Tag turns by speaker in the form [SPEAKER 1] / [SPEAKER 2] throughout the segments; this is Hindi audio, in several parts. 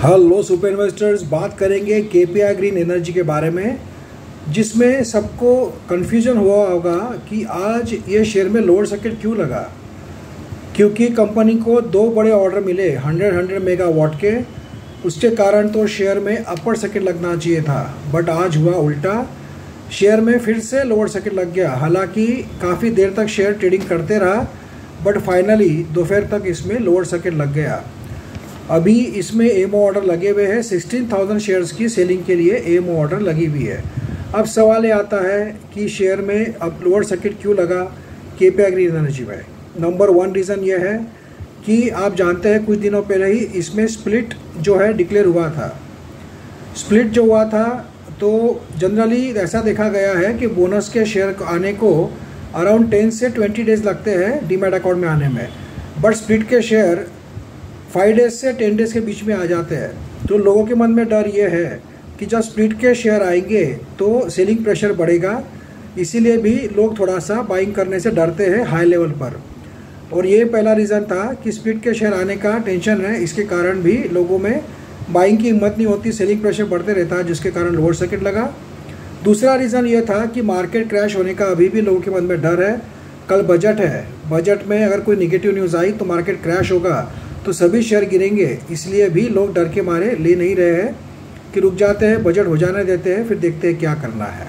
[SPEAKER 1] हेलो सुपर इन्वेस्टर्स, बात करेंगे केपीआई ग्रीन एनर्जी के बारे में, जिसमें सबको कन्फ्यूजन हुआ होगा कि आज ये शेयर में लोअर सर्किट क्यों लगा। क्योंकि कंपनी को दो बड़े ऑर्डर मिले 100 मेगावाट के, उसके कारण तो शेयर में अपर सर्किट लगना चाहिए था, बट आज हुआ उल्टा। शेयर में फिर से लोअर सर्किट लग गया। हालांकि काफ़ी देर तक शेयर ट्रेडिंग करते रहा, बट फाइनली दोपहर तक इसमें लोअर सर्किट लग गया। अभी इसमें एमओ ऑर्डर लगे हुए हैं, 16,000 शेयर्स की सेलिंग के लिए एमओ ऑर्डर लगी हुई है। अब सवाल ये आता है कि शेयर में अब लोअर सर्किट क्यों लगा केपीआई ग्रीन एनर्जी में। नंबर 1 रीज़न ये है कि आप जानते हैं कुछ दिनों पहले ही इसमें स्प्लिट जो है डिक्लेयर हुआ था। स्प्लिट जो हुआ था तो जनरली ऐसा देखा गया है कि बोनस के शेयर आने को अराउंड 10 से 20 डेज़ लगते हैं डीमैट अकाउंट में आने में, बट स्प्लिट के शेयर 5 डेज़ से 10 डेज़ के बीच में आ जाते हैं। तो लोगों के मन में डर ये है कि जब स्प्लिट के शेयर आएंगे तो सेलिंग प्रेशर बढ़ेगा, इसीलिए भी लोग थोड़ा सा बाइंग करने से डरते हैं हाई लेवल पर। और ये पहला रीज़न था कि स्प्लिट के शेयर आने का टेंशन है, इसके कारण भी लोगों में बाइंग की हिम्मत नहीं होती, सेलिंग प्रेशर बढ़ते रहता है, जिसके कारण लोअर सर्किट लगा। दूसरा रीज़न ये था कि मार्केट क्रैश होने का अभी भी लोगों के मन में डर है। कल बजट है, बजट में अगर कोई निगेटिव न्यूज़ आई तो मार्केट क्रैश होगा, तो सभी शेयर गिरेंगे, इसलिए भी लोग डर के मारे ले नहीं रहे हैं कि रुक जाते हैं, बजट हो जाने देते हैं, फिर देखते हैं क्या करना है।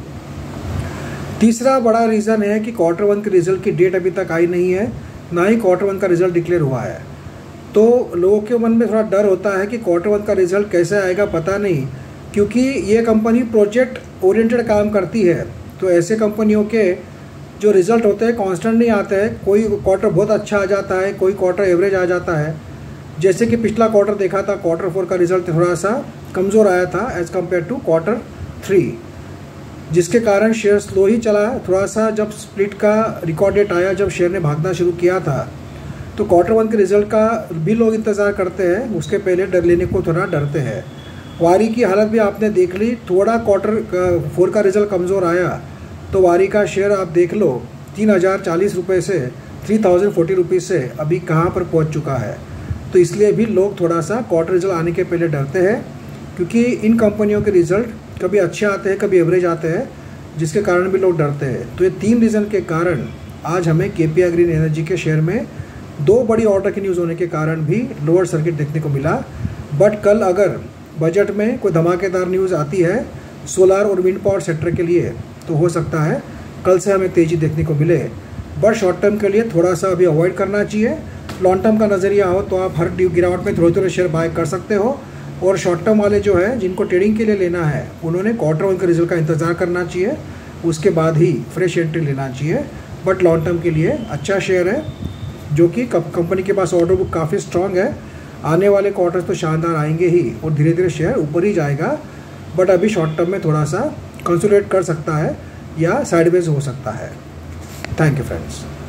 [SPEAKER 1] तीसरा बड़ा रीज़न है कि क्वार्टर 1 के रिजल्ट की डेट अभी तक आई नहीं है, ना ही क्वार्टर 1 का रिजल्ट डिक्लेयर हुआ है। तो लोगों के मन में थोड़ा डर होता है कि क्वार्टर 1 का रिजल्ट कैसे आएगा पता नहीं, क्योंकि ये कंपनी प्रोजेक्ट ओरिएंटेड काम करती है। तो ऐसे कंपनियों के जो रिज़ल्ट होते हैं कांस्टेंट नहीं आते हैं, कोई क्वार्टर बहुत अच्छा आ जाता है, कोई क्वार्टर एवरेज आ जाता है। जैसे कि पिछला क्वार्टर देखा था, क्वार्टर 4 का रिजल्ट थोड़ा सा कमज़ोर आया था एज़ कम्पेयर टू क्वार्टर 3, जिसके कारण शेयर स्लो ही चला। थोड़ा सा जब स्प्लिट का रिकॉर्ड डेट आया, जब शेयर ने भागना शुरू किया था, तो क्वार्टर 1 के रिजल्ट का भी लोग इंतज़ार करते हैं, उसके पहले डर लेने को थोड़ा डरते हैं। वारी की हालत भी आपने देख ली, थोड़ा क्वार्टर 4 का रिजल्ट कमज़ोर आया तो वारी का शेयर आप देख लो 3040 रुपये से 3040 रुपीज़ से अभी कहाँ पर पहुँच चुका है। तो इसलिए भी लोग थोड़ा सा क्वार्टर रिजल्ट आने के पहले डरते हैं, क्योंकि इन कंपनियों के रिजल्ट कभी अच्छे आते हैं, कभी एवरेज आते हैं, जिसके कारण भी लोग डरते हैं। तो ये 3 रीज़न के कारण आज हमें केपीआई ग्रीन एनर्जी के शेयर में 2 बड़ी ऑर्डर की न्यूज़ होने के कारण भी लोअर सर्किट देखने को मिला। बट कल अगर बजट में कोई धमाकेदार न्यूज़ आती है सोलार और विंड पावर सेक्टर के लिए, तो हो सकता है कल से हमें तेज़ी देखने को मिले। बट शॉर्ट टर्म के लिए थोड़ा सा अभी अवॉइड करना चाहिए। लॉन्ग टर्म का नज़रिया हो तो आप हर गिरावट में थोड़े थोड़े शेयर बाय कर सकते हो, और शॉर्ट टर्म वाले जो है जिनको ट्रेडिंग के लिए लेना है उन्होंने क्वार्टर 1 के रिजल्ट का इंतज़ार करना चाहिए, उसके बाद ही फ्रेश एंट्री लेना चाहिए। बट लॉन्ग टर्म के लिए अच्छा शेयर है, जो कि कंपनी के पास ऑर्डर बुक काफ़ी स्ट्रॉन्ग है। आने वाले क्वार्टर्स तो शानदार आएंगे ही, और धीरे धीरे शेयर ऊपर ही जाएगा। बट अभी शॉर्ट टर्म में थोड़ा सा कंसोलिडेट कर सकता है या साइडवेज हो सकता है। Thank you friends.